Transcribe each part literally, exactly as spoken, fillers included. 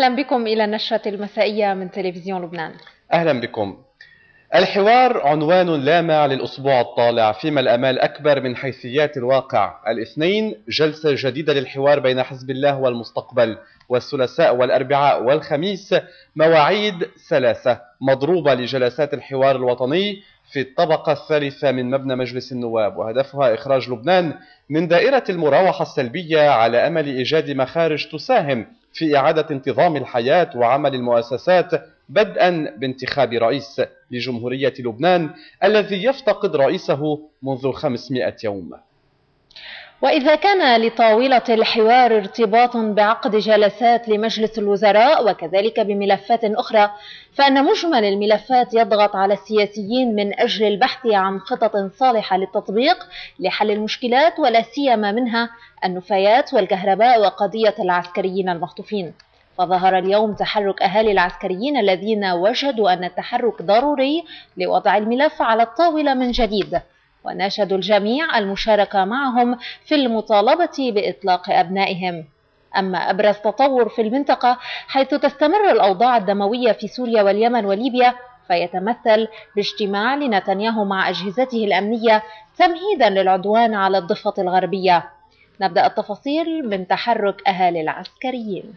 أهلا بكم إلى النشرة المسائية من تلفزيون لبنان. أهلا بكم. الحوار عنوان لامع للأسبوع الطالع، فيما الأمال أكبر من حيثيات الواقع. الاثنين جلسة جديدة للحوار بين حزب الله والمستقبل، والثلاثاء والأربعاء والخميس مواعيد ثلاثة مضروبة لجلسات الحوار الوطني في الطبقة الثالثة من مبنى مجلس النواب، وهدفها إخراج لبنان من دائرة المراوحة السلبية على أمل إيجاد مخارج تساهم في إعادة انتظام الحياة وعمل المؤسسات، بدءا بانتخاب رئيس لجمهورية لبنان الذي يفتقد رئيسه منذ خمسمائة يوم. وإذا كان لطاولة الحوار ارتباط بعقد جلسات لمجلس الوزراء وكذلك بملفات أخرى، فإن مجمل الملفات يضغط على السياسيين من أجل البحث عن خطط صالحة للتطبيق لحل المشكلات، ولا سيما منها النفايات والكهرباء وقضية العسكريين المخطوفين. فظهر اليوم تحرك أهالي العسكريين الذين وجدوا أن التحرك ضروري لوضع الملف على الطاولة من جديد، وناشدوا الجميع المشاركة معهم في المطالبة بإطلاق أبنائهم. أما أبرز تطور في المنطقة حيث تستمر الأوضاع الدموية في سوريا واليمن وليبيا، فيتمثل باجتماع لنتنياهو مع أجهزته الأمنية تمهيدا للعدوان على الضفة الغربية. نبدأ التفاصيل من تحرك أهالي العسكريين.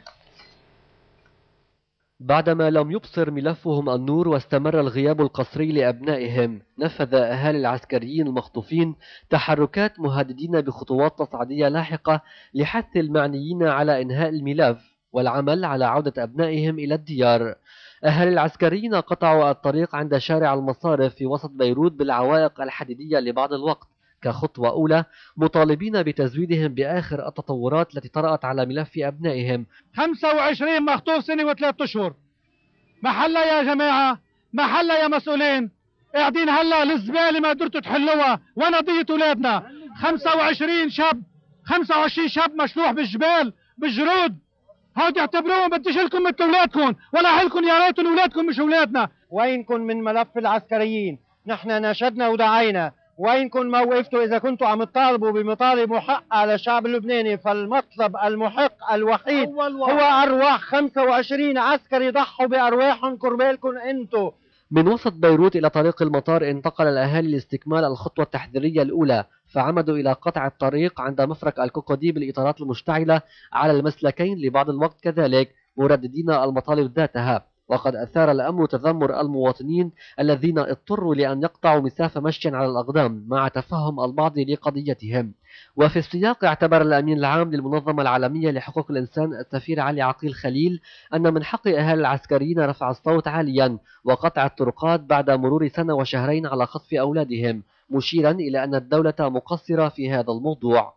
بعدما لم يبصر ملفهم النور واستمر الغياب القسري لأبنائهم، نفذ أهالي العسكريين المخطوفين تحركات مهددين بخطوات تصعيدية لاحقة لحث المعنيين على إنهاء الملف والعمل على عودة أبنائهم إلى الديار. أهالي العسكريين قطعوا الطريق عند شارع المصارف في وسط بيروت بالعوائق الحديدية لبعض الوقت كخطوة أولى، مطالبين بتزويدهم بآخر التطورات التي طرأت على ملف أبنائهم. خمسة وعشرين مخطوف سنة وثلاث أشهر، محلة يا جماعة، محلة يا مسؤولين، قاعدين هلا الزبالة ما قدرتوا تحلوها وانا ضيت اولادنا. خمسة وعشرين شاب، خمسة وعشرين شاب مشلوح بالجبال بالجرود، هود اعتبروهم بديش لكم مثل اولادكم ولا حلكم، يا ريتهم اولادكم مش اولادنا. وينكم من ملف العسكريين؟ نحن ناشدنا ودعينا. وينكم موقفتوا إذا كنتوا عم تطالبوا بمطالب محقة على الشعب اللبناني؟ فالمطلب المحق الوحيد هو أرواح خمسة وعشرين عسكري ضحوا بأرواحهم كربالكم أنتوا. من وسط بيروت إلى طريق المطار انتقل الأهالي لاستكمال الخطوة التحذيرية الأولى، فعمدوا إلى قطع الطريق عند مفرق الكوكودي بالإطارات المشتعلة على المسلكين لبعض الوقت كذلك، مرددين المطالب ذاتها. وقد أثار الأمر تذمر المواطنين الذين اضطروا لأن يقطعوا مسافة مشي على الأقدام مع تفهم البعض لقضيتهم. وفي السياق اعتبر الأمين العام للمنظمة العالمية لحقوق الإنسان السفير علي عقيل خليل أن من حق أهالي العسكريين رفع الصوت عاليا وقطع الطرقات بعد مرور سنة وشهرين على خطف أولادهم، مشيرا إلى أن الدولة مقصرة في هذا الموضوع.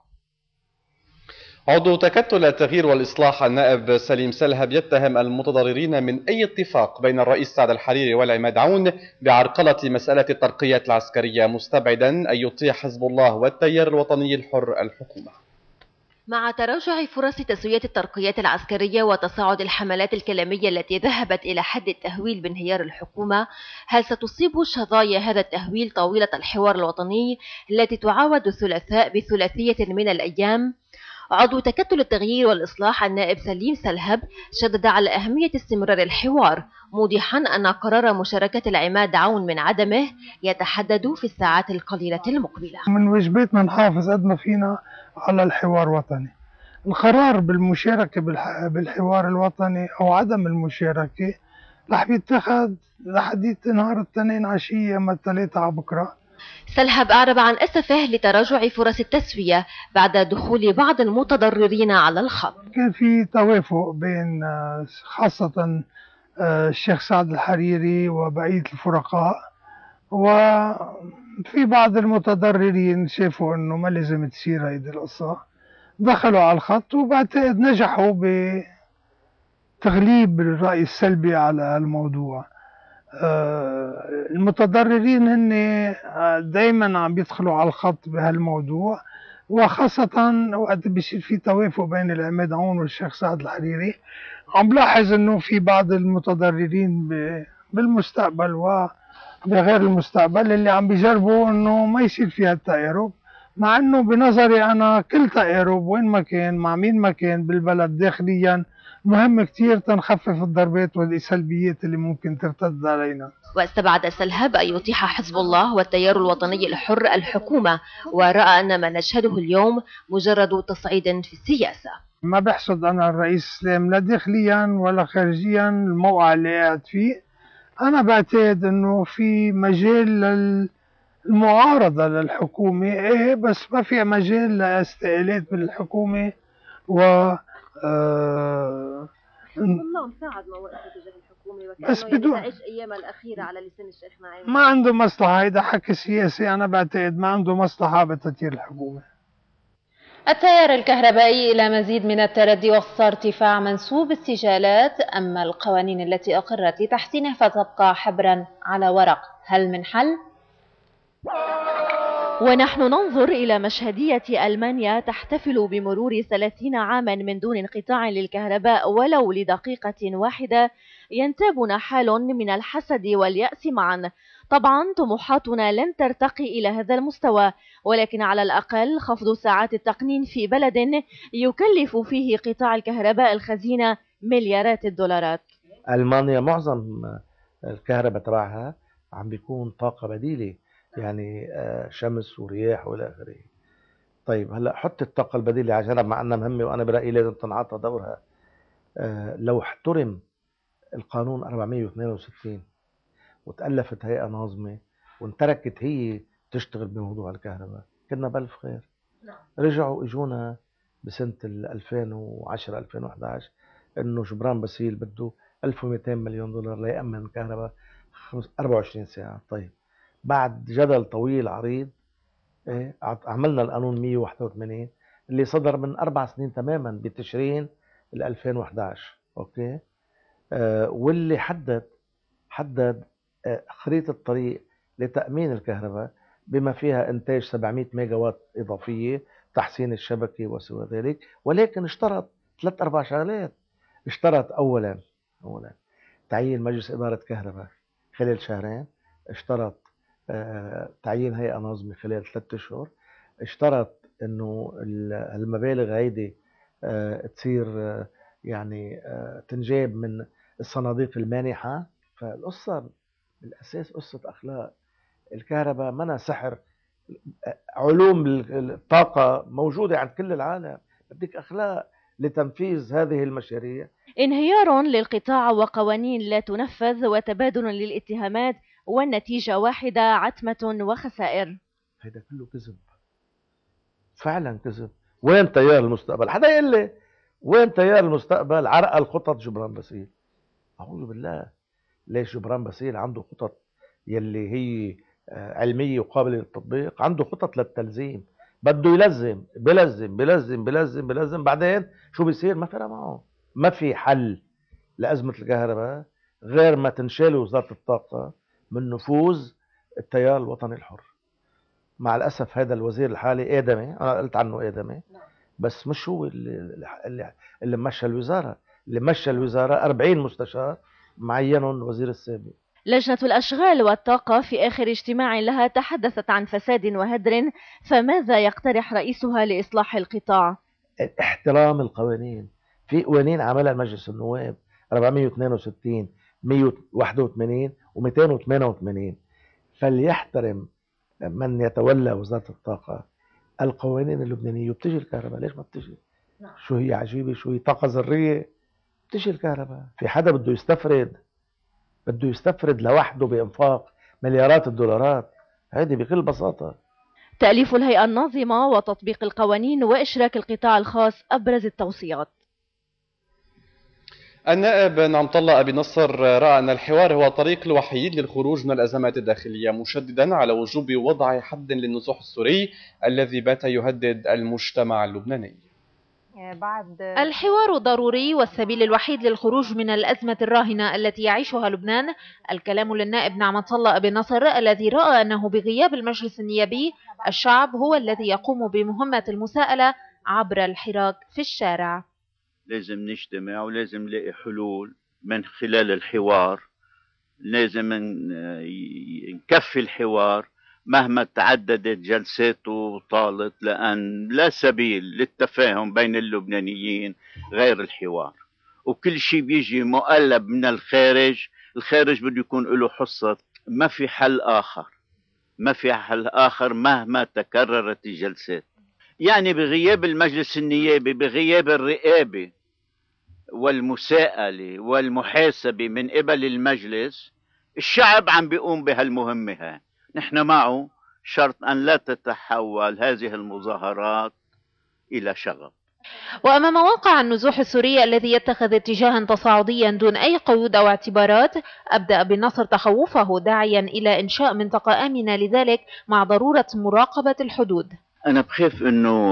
عضو تكتل التغيير والإصلاح النائب سليم سلهب يتهم المتضررين من أي اتفاق بين الرئيس سعد الحريري والعماد عون بعرقلة مسألة الترقية العسكرية، مستبعدا أن يطيع حزب الله والتيار الوطني الحر الحكومة. مع تراجع فرص تسوية الترقيات العسكرية وتصاعد الحملات الكلامية التي ذهبت إلى حد التهويل بانهيار الحكومة، هل ستصيب شظايا هذا التهويل طاولة الحوار الوطني التي تعاود الثلاثاء بثلاثية من الأيام؟ عضو تكتل التغيير والإصلاح النائب سليم سلهب شدد على أهمية استمرار الحوار، موضحا أن قرار مشاركة العماد عون من عدمه يتحدد في الساعات القليلة المقبلة. من واجباتنا نحافظ قد ما فينا على الحوار الوطني. القرار بالمشاركة بالحوار الوطني أو عدم المشاركة رح يتخذ لحديت نهار الاثنين عشية يوم الثلاثاء على بكرة. سلهب أعرب عن أسفه لتراجع فرص التسوية بعد دخول بعض المتضررين على الخط. كان في توافق بين خاصة الشيخ سعد الحريري وبقية الفرقاء، وفي بعض المتضررين شافوا أنه ما لازم تصير هيدي القصة، دخلوا على الخط وبعتقد نجحوا بتغليب الرأي السلبي على الموضوع. المتضررين هن دايما عم بيدخلوا على الخط بهالموضوع، وخاصة وقت بيصير في توافق بين العماد عون والشيخ سعد الحريري. عم بلاحظ انه في بعض المتضررين بالمستقبل وبغير المستقبل اللي عم بيجربوا انه ما يصير فيها التقارب، مع انه بنظري انا كل تقارب وين ما كان مع مين ما كان بالبلد داخليا مهم كتير تنخفف الضربات والسلبيات اللي ممكن ترتد علينا. واستبعد سلهاب أن يتيح حزب الله والتيار الوطني الحر الحكومة، ورأى أن ما نشهده اليوم مجرد تصعيد في السياسة. ما بحسد أنا الرئيس السلام لا داخليا ولا خارجيا الموقع اللي قاعد فيه. أنا بعتقد أنه في مجال للمعارضة للحكومة، إيه بس ما في مجال لاستقالات بالحكومة و آه والله مساعد ما وقف تجاه الحكومة بس وكأنه بدون يعني تعيش أيامها الأخيرة على لسان الشيخ نعيم. ما عنده مصلحة، هيدا حكي سياسي. أنا بعتقد ما عنده مصلحة بتطهير الحكومة. التيار الكهربائي إلى مزيد من التردي وخص ارتفاع منسوب السجالات، أما القوانين التي أقرت لتحسينه فتبقى حبرا على ورق. هل من حل؟ ونحن ننظر إلى مشهدية ألمانيا تحتفل بمرور ثلاثين عاما من دون انقطاع للكهرباء ولو لدقيقة واحدة، ينتابنا حال من الحسد واليأس معا. طبعا طموحاتنا لن ترتقي إلى هذا المستوى، ولكن على الأقل خفض ساعات التقنين في بلد يكلف فيه قطاع الكهرباء الخزينة مليارات الدولارات. ألمانيا معظم الكهرباء تبعها عم بيكون طاقة بديلة، يعني شمس ورياح والى اخره. طيب هلا حط الطاقه البديله على جنب، مع انها مهمه وانا برايي لازم تنعطى دورها. لو احترم القانون أربعمية واثنين وستين وتالفت هيئه ناظمه وانتركت هي تشتغل بموضوع الكهرباء كنا بألف خير. رجعوا اجونا بسنه ألفين وعشرة ألفين وأحد عشر انه جبران باسيل بده ألف ومئتين مليون دولار ليأمن الكهرباء أربعة وعشرين ساعه. طيب بعد جدل طويل عريض ايه عملنا القانون مية وواحد وثمانين اللي صدر من اربع سنين تماما بتشرين ألفين وأحد عشر. اوكي آه واللي حدد حدد آه خريطه الطريق لتامين الكهرباء بما فيها انتاج سبعمئة ميجا وات اضافيه، تحسين الشبكه وسوى ذلك، ولكن اشترط ثلاث اربع شغلات. اشترط اولا اولا تعيين مجلس اداره كهرباء خلال شهرين، اشترط آه، تعيين هيئة ناظمة خلال ثلاثة أشهر، اشترط أنه المبالغ هيدي آه، تصير آه، يعني تنجاب من الصناديق المانحة. فالقصة بالأساس قصة أخلاق. الكهرباء منا سحر، علوم الطاقة موجودة عند كل العالم، بدك أخلاق لتنفيذ هذه المشاريع. انهيار للقطاع وقوانين لا تنفذ وتبادل للاتهامات والنتيجة واحدة، عتمة وخسائر. هذا كله كذب، فعلا كذب. وين تيار المستقبل؟ حدا يقول لي وين تيار المستقبل؟ عرقل خطط جبران باسيل. أعوذ بالله. ليش جبران باسيل عنده خطط يلي هي علمية وقابلة للتطبيق؟ عنده خطط للتلزيم، بده يلزم بلزم بلزم بلزم بلزم بعدين شو بيصير؟ ما فرق معه. ما في حل لأزمة الكهرباء غير ما تنشال وزارة الطاقة من نفوذ التيار الوطني الحر. مع الأسف هذا الوزير الحالي آدمي، أنا قلت عنه آدمي، بس مش هو اللي, اللي, اللي مشى الوزارة. اللي مشى الوزارة أربعين مستشار معينهم الوزير السابق. لجنة الأشغال والطاقة في آخر اجتماع لها تحدثت عن فساد وهدر، فماذا يقترح رئيسها لإصلاح القطاع؟ احترام القوانين. في قوانين عملها مجلس النواب أربعمية واثنين وستين مية وواحد وثمانين ومئتين وثمانية وثمانين، فليحترم من يتولى وزارة الطاقة القوانين اللبنانية. وبتجي الكهرباء. ليش ما بتجي؟ شو هي عجيبة؟ شو هي طاقة ذرية؟ بتجي الكهرباء. في حدا بده يستفرد بده يستفرد لوحده بإنفاق مليارات الدولارات؟ هذه بكل بساطة. تأليف الهيئة الناظمة وتطبيق القوانين وإشراك القطاع الخاص أبرز التوصيات. النائب نعمت الله أبي نصر رأى أن الحوار هو الطريق الوحيد للخروج من الأزمات الداخلية، مشددا على وجوب وضع حد للنزوح السوري الذي بات يهدد المجتمع اللبناني. بعد الحوار ضروري والسبيل الوحيد للخروج من الأزمة الراهنة التي يعيشها لبنان. الكلام للنائب نعمت الله أبي نصر الذي رأى أنه بغياب المجلس النيابي الشعب هو الذي يقوم بمهمة المساءلة عبر الحراك في الشارع. لازم نجتمع ولازم نلاقي حلول من خلال الحوار. لازم نكفي الحوار مهما تعددت جلساته وطالت، لأن لا سبيل للتفاهم بين اللبنانيين غير الحوار. وكل شيء بيجي مقلب من الخارج، الخارج بده يكون له حصة. ما في حل آخر، ما في حل آخر مهما تكررت الجلسات. يعني بغياب المجلس النيابي، بغياب الرقابة والمساءلة والمحاسبة من قبل المجلس، الشعب عم بيقوم بهالمهمة هاي. نحن معه، شرط أن لا تتحول هذه المظاهرات إلى شغب. وأمام واقع النزوح السوري الذي يتخذ اتجاها تصاعديا دون أي قيود أو اعتبارات، أبدأ بالنصر تخوفه داعيا إلى إنشاء منطقة آمنة لذلك مع ضرورة مراقبة الحدود. أنا بخاف أنه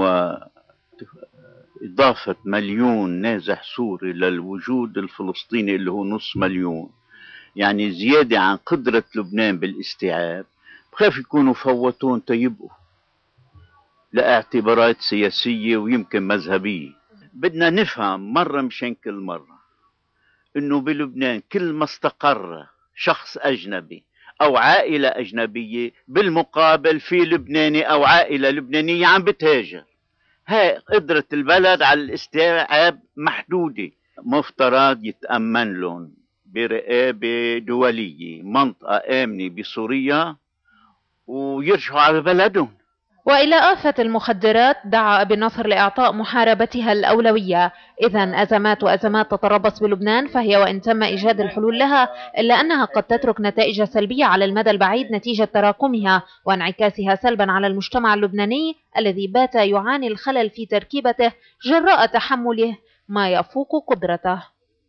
إضافة مليون نازح سوري للوجود الفلسطيني اللي هو نص مليون، يعني زيادة عن قدرة لبنان بالاستيعاب، بخاف يكونوا فوتون تيبقوا لاعتبارات سياسية ويمكن مذهبية. بدنا نفهم مرة مشان كل مرة انه بلبنان كل ما استقر شخص اجنبي او عائلة اجنبية، بالمقابل في لبناني او عائلة لبنانية عم بتهاجر. هاي قدرة البلد على الاستيعاب محدودة. مفترض يتأمن لهم برقابة دولية منطقة آمنة بسوريا ويرجعوا على بلدهم. وإلى آفة المخدرات دعا أبي النصر لإعطاء محاربتها الأولوية. إذن أزمات وأزمات تتربص بلبنان، فهي وإن تم إيجاد الحلول لها إلا أنها قد تترك نتائج سلبية على المدى البعيد نتيجة تراكمها وانعكاسها سلبا على المجتمع اللبناني الذي بات يعاني الخلل في تركيبته جراء تحمله ما يفوق قدرته.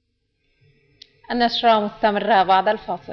النشرة مستمرة بعد الفاصل.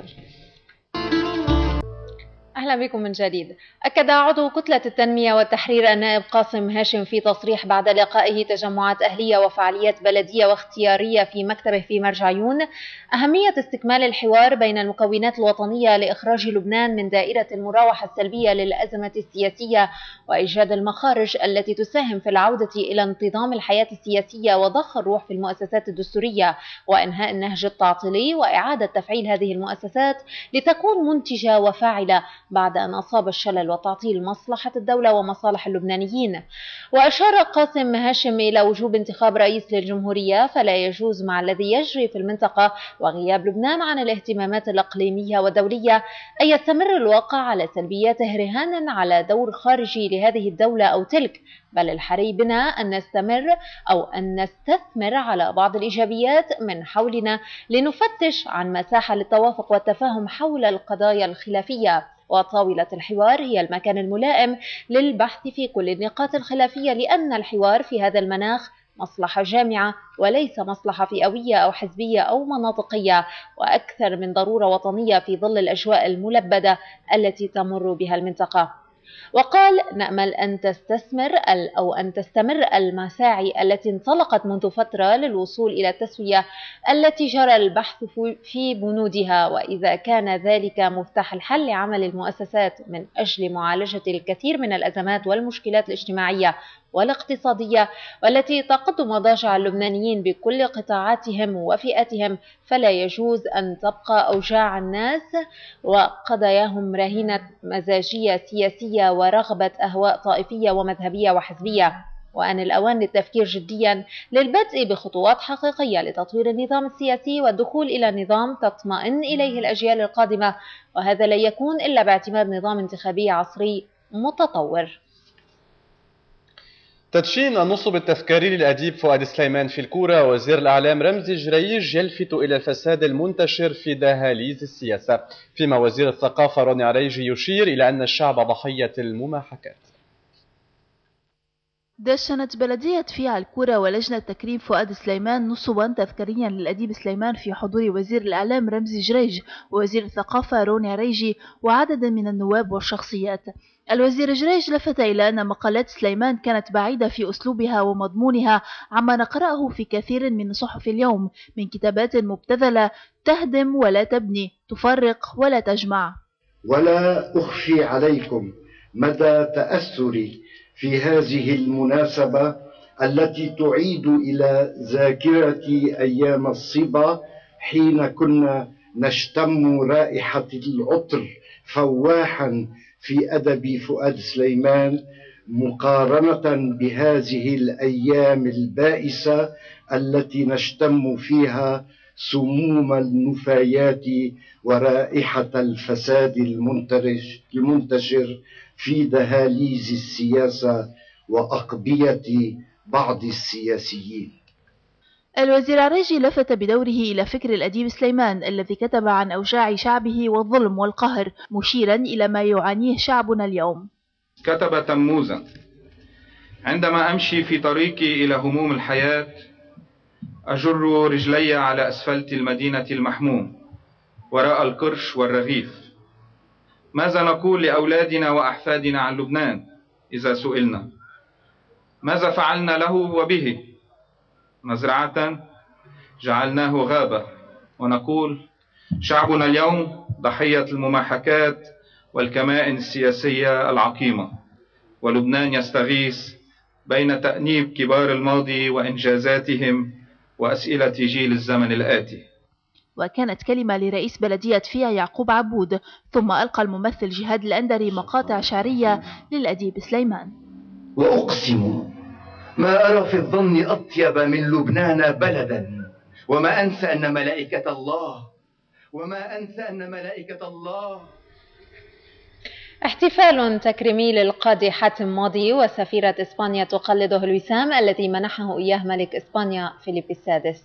أهلا بكم من جديد. أكد عضو كتلة التنمية والتحرير النائب قاسم هاشم في تصريح بعد لقائه تجمعات أهلية وفعاليات بلدية واختيارية في مكتبه في مرجعيون أهمية استكمال الحوار بين المكونات الوطنية لإخراج لبنان من دائرة المراوحة السلبية للأزمة السياسية وإيجاد المخارج التي تساهم في العودة إلى انتظام الحياة السياسية وضخ الروح في المؤسسات الدستورية وإنهاء النهج التعطيلي وإعادة تفعيل هذه المؤسسات لتكون منتجة وفاعلة بعد أن أصاب الشلل وتعطيل مصلحة الدولة ومصالح اللبنانيين. وأشار قاسم هاشم إلى وجوب انتخاب رئيس للجمهورية، فلا يجوز مع الذي يجري في المنطقة وغياب لبنان عن الاهتمامات الإقليمية والدولية أن يستمر الواقع على سلبياته رهانا على دور خارجي لهذه الدولة أو تلك، بل الحري بنا أن نستمر أو أن نستثمر على بعض الإيجابيات من حولنا لنفتش عن مساحة للتوافق والتفاهم حول القضايا الخلافية. وطاولة الحوار هي المكان الملائم للبحث في كل النقاط الخلافية، لأن الحوار في هذا المناخ مصلحة جامعة وليس مصلحة فئوية أو حزبية أو مناطقية، وأكثر من ضرورة وطنية في ظل الأجواء الملبدة التي تمر بها المنطقة. وقال: نأمل أن تستثمر أو أن تستمر المساعي التي انطلقت منذ فترة للوصول إلى التسوية التي جرى البحث في بنودها، وإذا كان ذلك مفتاح الحل لعمل المؤسسات من أجل معالجة الكثير من الأزمات والمشكلات الاجتماعية والاقتصادية والتي تقض مضاجع اللبنانيين بكل قطاعاتهم وفئاتهم، فلا يجوز أن تبقى أوجاع الناس وقضاياهم رهينة مزاجية سياسية ورغبة أهواء طائفية ومذهبية وحزبية. وأن الأوان للتفكير جديا للبدء بخطوات حقيقية لتطوير النظام السياسي والدخول إلى نظام تطمئن إليه الأجيال القادمة، وهذا لا يكون إلا باعتماد نظام انتخابي عصري متطور. تدشين النصب التذكاري للأديب فؤاد سليمان في الكورة، وزير الأعلام رمزي جريج يلفت إلى الفساد المنتشر في دهاليز السياسة، فيما وزير الثقافة روني عريجي يشير إلى أن الشعب ضحية المماحكات. دشنت بلدية فيها الكورة ولجنة تكريم فؤاد سليمان نصبا تذكاريا للأديب سليمان في حضور وزير الإعلام رمزي جريج ووزير الثقافة روني عريجي وعدد من النواب والشخصيات. الوزير جريج لفت إلى أن مقالات سليمان كانت بعيدة في أسلوبها ومضمونها عما نقرأه في كثير من صحف اليوم من كتابات مبتذلة تهدم ولا تبني، تفرق ولا تجمع. ولا أخفي عليكم مدى تأثري في هذه المناسبة التي تعيد إلى ذاكرتي أيام الصبا حين كنا نشتم رائحة العطر فواحا في أدب فؤاد سليمان، مقارنة بهذه الأيام البائسة التي نشتم فيها سموم النفايات ورائحة الفساد المنتشر في دهاليز السياسة وأقبية بعض السياسيين. الوزير عريجي لفت بدوره إلى فكر الأديب سليمان الذي كتب عن أوجاع شعبه والظلم والقهر، مشيرا إلى ما يعانيه شعبنا اليوم. كتب تموزا: عندما أمشي في طريقي إلى هموم الحياة أجر رجلي على أسفلت المدينة المحموم وراء القرش والرغيف. ماذا نقول لأولادنا وأحفادنا عن لبنان إذا سئلنا؟ ماذا فعلنا له وبه؟ مزرعة جعلناه غابة، ونقول شعبنا اليوم ضحية المماحكات والكمائن السياسية العقيمة، ولبنان يستغيث بين تأنيب كبار الماضي وإنجازاتهم وأسئلة جيل الزمن الآتي. وكانت كلمة لرئيس بلدية فيا يعقوب عبود، ثم ألقى الممثل جهاد الأندري مقاطع شعرية للأديب سليمان. وأقسم ما أرى في الظن أطيب من لبنان بلدا، وما أنسى أن ملائكة الله وما أنسى أن ملائكة الله. احتفال تكريمي للقاضي حاتم ماضي وسفيرة إسبانيا تقلده الوسام الذي منحه إياه ملك إسبانيا فيليب السادس.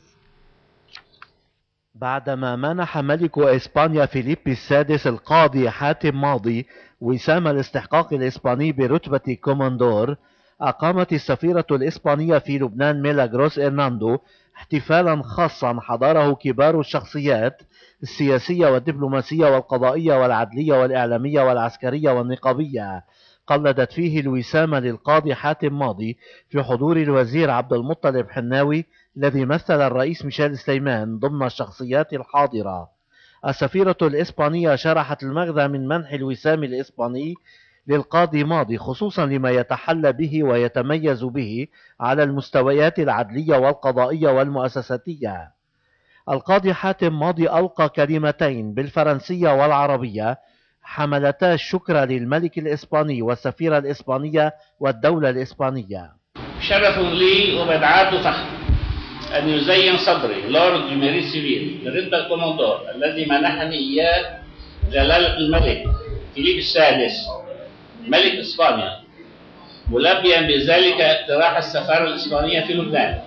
بعدما منح ملك إسبانيا فيليب السادس القاضي حاتم ماضي وسام الاستحقاق الإسباني برتبة كوماندور، أقامت السفيرة الإسبانية في لبنان ميلاغروس إرناندو احتفالا خاصا حضره كبار الشخصيات السياسية والدبلوماسية والقضائية والعدلية والإعلامية والعسكرية والنقابية، قلدت فيه الوسام للقاضي حاتم ماضي في حضور الوزير عبد المطلب حناوي الذي مثل الرئيس ميشيل سليمان ضمن الشخصيات الحاضرة. السفيرة الإسبانية شرحت المغزى من منح الوسام الإسباني للقاضي ماضي، خصوصا لما يتحلى به ويتميز به على المستويات العدلية والقضائية والمؤسساتية. القاضي حاتم ماضي ألقى كلمتين بالفرنسية والعربية حملتا الشكر للملك الإسباني والسفيرة الإسبانية والدولة الإسبانية. شرف لي وبدعاء فخر أن يزين صدري لورد دي ميري سيفيل لرتبة الكوماندور الذي منحني إياه جلالة الملك فيليب السادس ملك إسبانيا، ملبيا بذلك اقتراح السفارة الإسبانية في لبنان.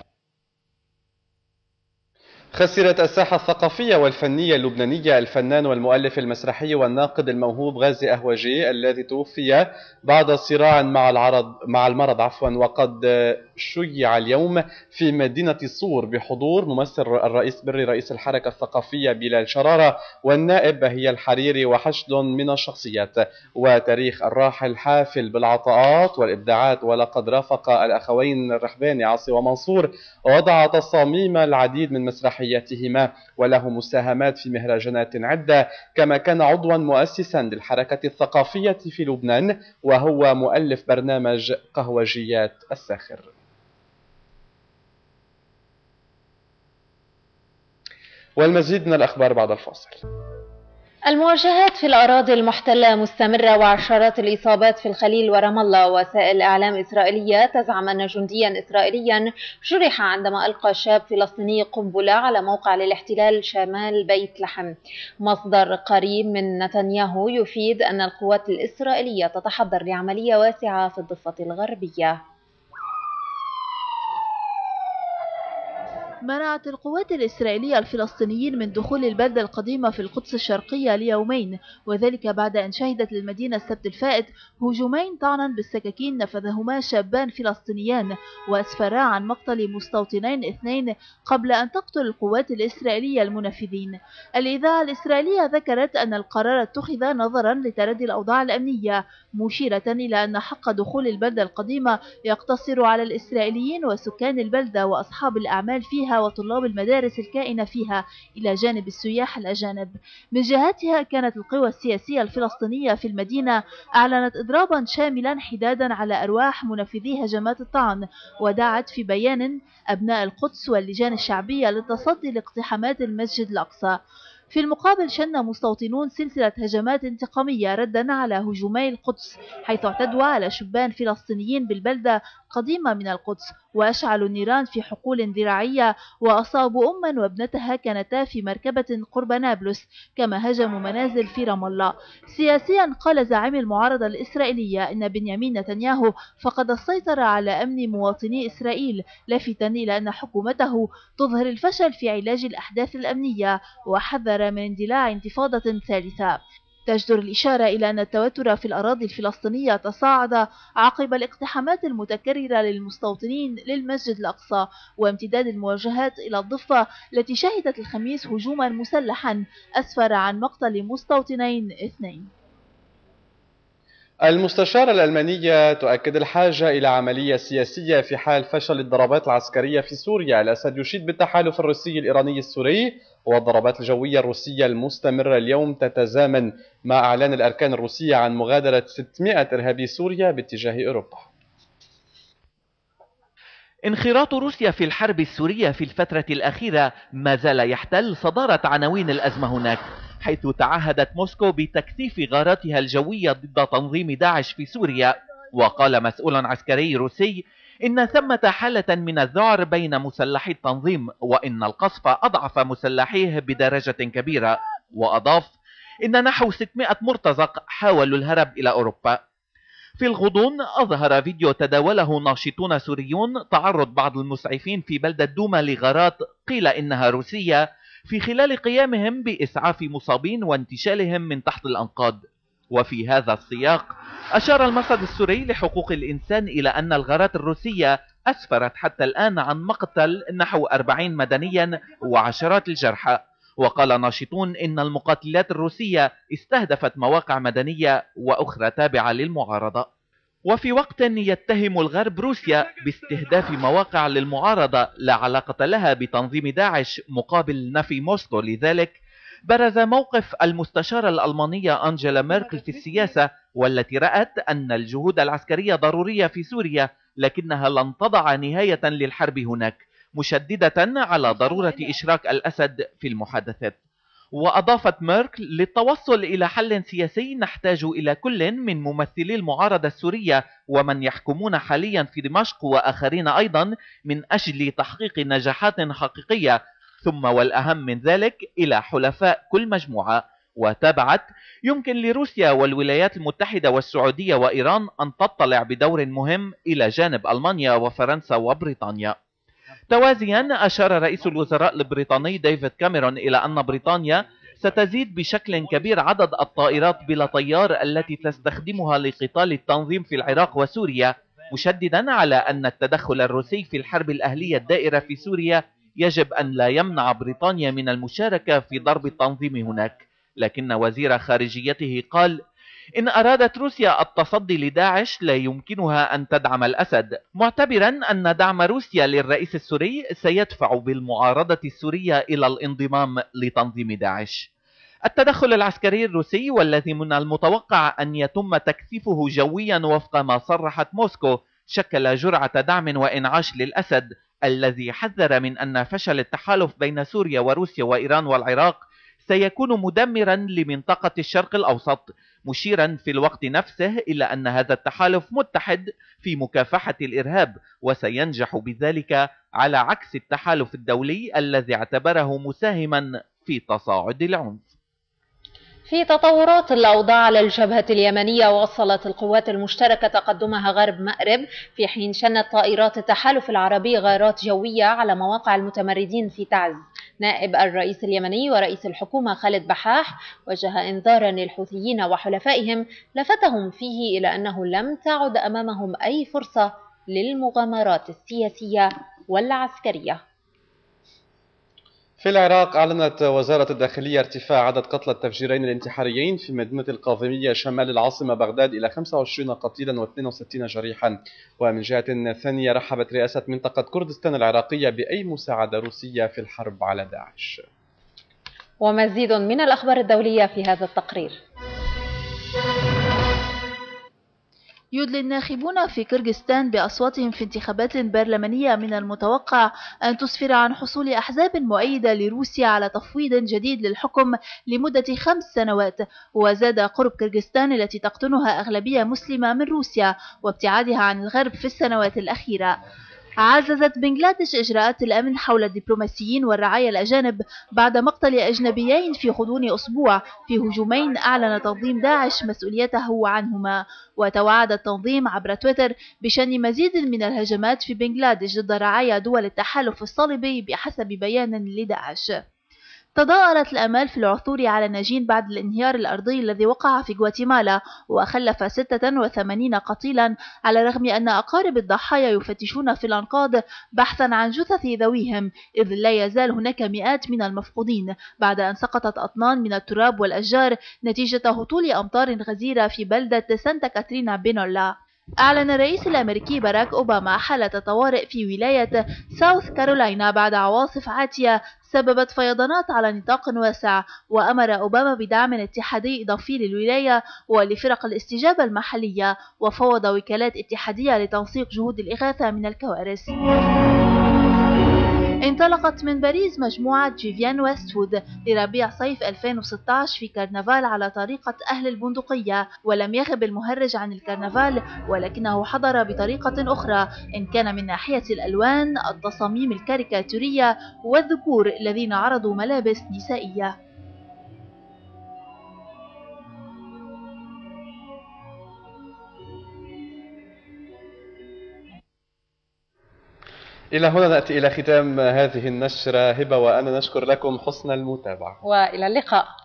خسرت الساحة الثقافية والفنية اللبنانية الفنان والمؤلف المسرحي والناقد الموهوب غازي أهوجي الذي توفي بعد صراع مع العرض مع المرض عفوا وقد شيع اليوم في مدينة صور بحضور ممثل الرئيس بري رئيس الحركة الثقافية بلال شرارة والنائب بهية الحريري وحشد من الشخصيات. وتاريخ الراحل حافل بالعطاءات والإبداعات، ولقد رافق الأخوين الرحباني عاصي ومنصور ووضع تصاميم العديد من مسرحيات تهما، وله مساهمات في مهرجانات عدة، كما كان عضوا مؤسسا للحركة الثقافية في لبنان، وهو مؤلف برنامج قهوجيات الساخر. والمزيد من الأخبار بعد الفاصل. المواجهات في الأراضي المحتلة مستمرة وعشرات الإصابات في الخليل ورام الله. وسائل إعلام إسرائيلية تزعم أن جنديا إسرائيليا جرح عندما ألقى شاب فلسطيني قنبلة على موقع للاحتلال شمال بيت لحم. مصدر قريب من نتنياهو يفيد أن القوات الإسرائيلية تتحضر لعملية واسعة في الضفة الغربية. منعت القوات الإسرائيلية الفلسطينيين من دخول البلدة القديمة في القدس الشرقية ليومين، وذلك بعد أن شهدت المدينة السبت الفائت هجومين طعنا بالسكاكين نفذهما شابان فلسطينيان وأسفرا عن مقتل مستوطنين اثنين قبل أن تقتل القوات الإسرائيلية المنفذين. الإذاعة الإسرائيلية ذكرت أن القرار اتخذ نظرا لتردي الأوضاع الأمنية، مشيرة إلى أن حق دخول البلدة القديمة يقتصر على الإسرائيليين وسكان البلدة وأصحاب الأعمال فيها وطلاب المدارس الكائنة فيها إلى جانب السياح الأجانب. من جهتها كانت القوى السياسية الفلسطينية في المدينة أعلنت إضرابا شاملا حدادا على أرواح منفذي هجمات الطعن، ودعت في بيان أبناء القدس واللجان الشعبية للتصدي لاقتحامات المسجد الأقصى. في المقابل شن مستوطنون سلسلة هجمات انتقامية ردا على هجومي القدس، حيث اعتدوا على شبان فلسطينيين بالبلدة قديمة من القدس، وأشعلوا النيران في حقول ذراعية، وأصابوا أما وابنتها كانتا في مركبة قرب نابلس، كما هاجموا منازل في رام الله. سياسيا قال زعيم المعارضة الإسرائيلية إن بنيامين نتنياهو فقد السيطرة على أمن مواطني إسرائيل، لافتا إلى أن حكومته تظهر الفشل في علاج الأحداث الأمنية، وحذر من اندلاع انتفاضة ثالثة. تجدر الإشارة إلى أن التوتر في الأراضي الفلسطينية تصاعد عقب الاقتحامات المتكررة للمستوطنين للمسجد الأقصى، وامتداد المواجهات إلى الضفة التي شهدت الخميس هجوما مسلحا أسفر عن مقتل مستوطنين اثنين. المستشارة الألمانية تؤكد الحاجة إلى عملية سياسية في حال فشل الضربات العسكرية في سوريا. الأسد يشيد بالتحالف الروسي الإيراني السوري، والضربات الجوية الروسية المستمرة اليوم تتزامن مع إعلان الأركان الروسية عن مغادرة ستمائة إرهابي سوريا باتجاه أوروبا. انخراط روسيا في الحرب السورية في الفترة الأخيرة ما زال يحتل صدارة عناوين الأزمة هناك، حيث تعهدت موسكو بتكثيف غاراتها الجوية ضد تنظيم داعش في سوريا. وقال مسؤول عسكري روسي إن ثمة حالة من الذعر بين مسلحي التنظيم، وإن القصف أضعف مسلحيه بدرجة كبيرة. وأضاف إن نحو ستمائة مرتزق حاولوا الهرب إلى أوروبا. في الغضون أظهر فيديو تداوله ناشطون سوريون تعرض بعض المسعفين في بلدة دوما لغارات قيل إنها روسية، في خلال قيامهم بإسعاف مصابين وانتشالهم من تحت الأنقاض. وفي هذا السياق أشار المرصد السوري لحقوق الإنسان إلى أن الغارات الروسية أسفرت حتى الآن عن مقتل نحو أربعين مدنيا وعشرات الجرحى. وقال ناشطون إن المقاتلات الروسية استهدفت مواقع مدنية وأخرى تابعة للمعارضة. وفي وقت يتهم الغرب روسيا باستهداف مواقع للمعارضة لا علاقة لها بتنظيم داعش مقابل نفي موسكو لذلك، برز موقف المستشارة الألمانية أنجيلا ميركل في السياسة، والتي رأت أن الجهود العسكرية ضرورية في سوريا لكنها لن تضع نهاية للحرب هناك، مشددة على ضرورة إشراك الأسد في المحادثات. وأضافت ميركل للتوصل إلى حل سياسي نحتاج إلى كل من ممثلي المعارضة السورية ومن يحكمون حاليا في دمشق وآخرين أيضا من أجل تحقيق نجاحات حقيقية، ثم والأهم من ذلك إلى حلفاء كل مجموعة. وتابعت: يمكن لروسيا والولايات المتحدة والسعودية وإيران أن تطلع بدور مهم إلى جانب ألمانيا وفرنسا وبريطانيا. توازيا أشار رئيس الوزراء البريطاني ديفيد كاميرون إلى أن بريطانيا ستزيد بشكل كبير عدد الطائرات بلا طيار التي تستخدمها لقتال التنظيم في العراق وسوريا، مشددا على أن التدخل الروسي في الحرب الأهلية الدائرة في سوريا يجب أن لا يمنع بريطانيا من المشاركة في ضرب التنظيم هناك. لكن وزير خارجيته قال إن أرادت روسيا التصدي لداعش لا يمكنها أن تدعم الأسد، معتبرا أن دعم روسيا للرئيس السوري سيدفع بالمعارضة السورية إلى الانضمام لتنظيم داعش. التدخل العسكري الروسي والذي من المتوقع أن يتم تكثيفه جويا وفق ما صرحت موسكو شكل جرعة دعم وإنعاش للأسد، الذي حذر من أن فشل التحالف بين سوريا وروسيا وإيران والعراق سيكون مدمرا لمنطقة الشرق الأوسط، مشيرا في الوقت نفسه إلى أن هذا التحالف متحد في مكافحة الإرهاب وسينجح بذلك، على عكس التحالف الدولي الذي اعتبره مساهما في تصاعد العنف. في تطورات الأوضاع على الجبهة اليمنية، واصلت القوات المشتركة تقدمها غرب مأرب، في حين شنت طائرات التحالف العربي غارات جوية على مواقع المتمردين في تعز. نائب الرئيس اليمني ورئيس الحكومة خالد بحاح وجه إنذارا للحوثيين وحلفائهم لفتهم فيه إلى أنه لم تعد أمامهم أي فرصة للمغامرات السياسية والعسكرية. في العراق أعلنت وزارة الداخلية ارتفاع عدد قتلى التفجيرين الانتحاريين في مدينة القاظمية شمال العاصمة بغداد إلى خمسة وعشرين قتيلا واثنين وستين جريحا. ومن جهة ثانية رحبت رئاسة منطقة كردستان العراقية بأي مساعدة روسية في الحرب على داعش. ومزيد من الأخبار الدولية في هذا التقرير. يدلي الناخبون في كرغستان بأصواتهم في انتخابات برلمانية من المتوقع أن تسفر عن حصول أحزاب مؤيدة لروسيا على تفويض جديد للحكم لمدة خمس سنوات. وزاد قرب كرغستان التي تقطنها أغلبية مسلمة من روسيا وابتعادها عن الغرب في السنوات الأخيرة. عززت بنغلاديش إجراءات الأمن حول الدبلوماسيين والرعايا الأجانب بعد مقتل أجنبيين في غضون أسبوع في هجومين أعلن تنظيم داعش مسؤوليته عنهما. وتوعد التنظيم عبر تويتر بشن مزيد من الهجمات في بنغلاديش ضد رعايا دول التحالف الصليبي بحسب بيان لداعش. تضاءلت الآمال في العثور على ناجين بعد الانهيار الأرضي الذي وقع في غواتيمالا وخلف ستة وثمانين قتيلا، على الرغم أن أقارب الضحايا يفتشون في الأنقاض بحثا عن جثث ذويهم، إذ لا يزال هناك مئات من المفقودين بعد أن سقطت أطنان من التراب والأشجار نتيجة هطول أمطار غزيرة في بلدة سانتا كاترينا بينولا. أعلن الرئيس الأمريكي باراك أوباما حالة طوارئ في ولاية ساوث كارولاينا بعد عواصف عاتية سببت فيضانات على نطاق واسع، وأمر أوباما بدعم اتحادي إضافي للولاية ولفرق الاستجابة المحلية، وفوض وكالات اتحادية لتنسيق جهود الإغاثة من الكوارث. انطلقت من باريس مجموعة جيفيان ويستوود لربيع صيف ألفين وستة عشر في كرنفال على طريقة أهل البندقية، ولم يغب المهرج عن الكرنفال ولكنه حضر بطريقة أخرى، إن كان من ناحية الألوان، التصاميم الكاريكاتورية والذكور الذين عرضوا ملابس نسائية. إلى هنا نأتي إلى ختام هذه النشرة. هبة وأنا نشكر لكم حسن المتابعة، وإلى اللقاء.